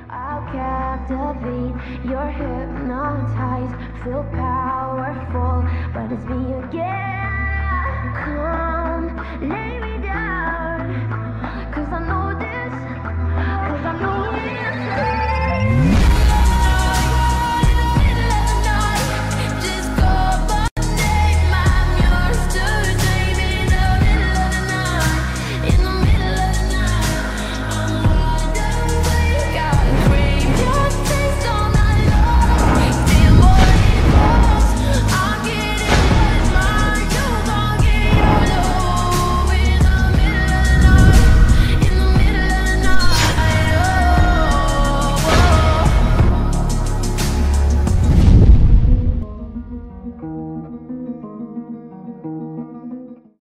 I'll captivate, you're hypnotized, feel powerful, but it's me again. Come, lay me down, 'cause I know